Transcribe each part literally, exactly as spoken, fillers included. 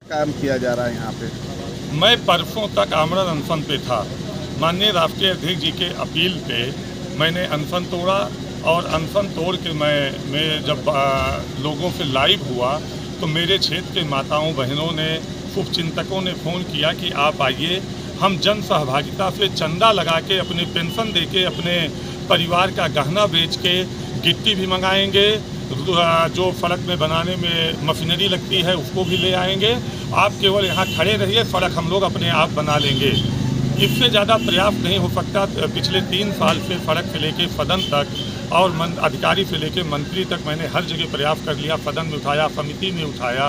काम किया जा रहा है यहाँ पे। मैं परसों तक आमरण अनशन पे था। माननीय राष्ट्रीय अध्यक्ष जी के अपील पे मैंने अनशन तोड़ा और अनशन तोड़ के मैं मैं जब आ, लोगों से लाइव हुआ तो मेरे क्षेत्र के माताओं बहनों ने, शुभचिंतकों ने फ़ोन किया कि आप आइए, हम जन सहभागिता से चंदा लगा के, अपनी पेंशन दे के, अपने परिवार का गहना बेच के गिट्टी भी मंगाएंगे, जो सड़क में बनाने में मशीनरी लगती है उसको भी ले आएंगे। आप केवल यहाँ खड़े रहिए, सड़क हम लोग अपने आप बना लेंगे। इससे ज़्यादा प्रयास नहीं हो सकता। पिछले तीन साल से सड़क से लेके सदन तक और मन अधिकारी से लेके मंत्री तक मैंने हर जगह प्रयास कर लिया, सदन में उठाया, समिति में उठाया,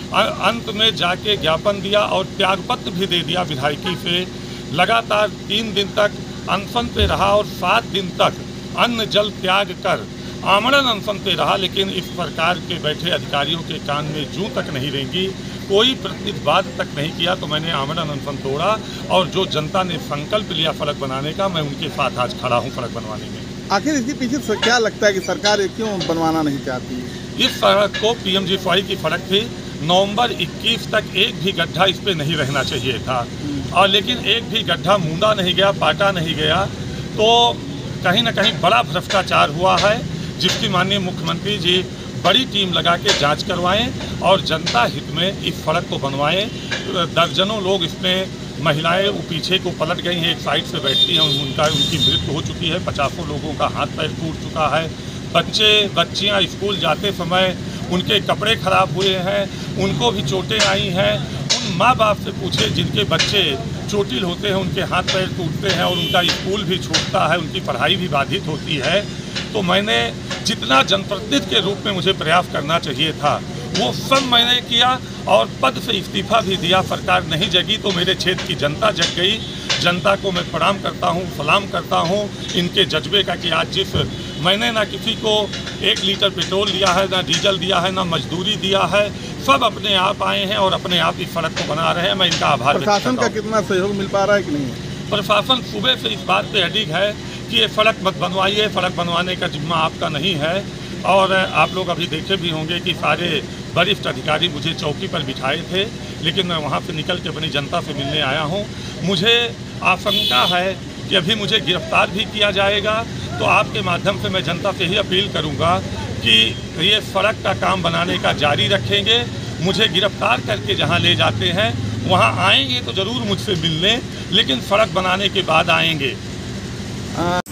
अंत में जाके ज्ञापन दिया और त्यागपत्र भी दे दिया विधायकी से। लगातार तीन दिन तक अनशन पे रहा और सात दिन तक अन्न जल त्याग कर आमरण अनशन पे रहा, लेकिन इस सरकार के बैठे अधिकारियों के कान में जूं तक नहीं रेंगी, कोई प्रतिवाद तक नहीं किया। तो मैंने आमरण अनशन तोड़ा और जो जनता ने संकल्प लिया सड़क बनाने का, मैं उनके साथ आज खड़ा हूं सड़क बनवाने में। आखिर इसके पीछे क्या लगता है कि सरकार क्यों बनवाना नहीं चाहती है? इस सड़क को पीएमजीएसवाई की सड़क थी, नवंबर इक्कीस तक एक भी गड्ढा इस पे नहीं रहना चाहिए था, और लेकिन एक भी गड्ढा मूंदा नहीं गया, पाटा नहीं गया। तो कहीं ना कहीं बड़ा भ्रष्टाचार हुआ है, जिसकी माननीय मुख्यमंत्री जी बड़ी टीम लगा के जांच करवाएं और जनता हित में इस सड़क को बनवाएं। दर्जनों लोग इसमें, महिलाएं पीछे को पलट गई हैं, एक साइड से बैठती हैं, उनका उनकी मृत्यु हो चुकी है, पचासों लोगों का हाथ पैर टूट चुका है। बच्चे बच्चियां स्कूल जाते समय उनके कपड़े खराब हुए हैं, उनको भी चोटें आई हैं। उन माँ बाप से पूछे जिनके बच्चे चोटिल होते हैं, उनके हाथ पैर टूटते हैं और उनका स्कूल भी छूटता है, उनकी पढ़ाई भी बाधित होती है। तो मैंने जितना जनप्रतिनिधि के रूप में मुझे प्रयास करना चाहिए था वो सब मैंने किया और पद से इस्तीफा भी दिया। सरकार नहीं जगी तो मेरे क्षेत्र की जनता जग गई। जनता को मैं प्रणाम करता हूँ, सलाम करता हूँ इनके जज्बे का कि आज जिस मैंने ना किसी को एक लीटर पेट्रोल दिया है, ना डीजल दिया है, ना मजदूरी दिया है, सब अपने आप आए हैं और अपने आप इस सड़क को बना रहे हैं। मैं इनका आभार व्यक्त करता हूं। प्रशासन का कितना सहयोग मिल पा रहा है कि नहीं? प्रशासन सुबह से इस बात पे अडिग है कि ये सड़क मत बनवाइए, सड़क बनवाने का जिम्मा आपका नहीं है। और आप लोग अभी देखे भी होंगे कि सारे वरिष्ठ अधिकारी मुझे चौकी पर बिठाए थे, लेकिन मैं वहाँ से निकल के अपनी जनता से मिलने आया हूँ। मुझे आशंका है कि अभी मुझे गिरफ्तार भी किया जाएगा। तो आपके माध्यम से मैं जनता से ही अपील करूँगा कि ये सड़क का काम बनाने का जारी रखेंगे। मुझे गिरफ्तार करके जहाँ ले जाते हैं वहाँ आएंगे तो ज़रूर मुझसे मिलने, लेकिन सड़क बनाने के बाद आएंगे।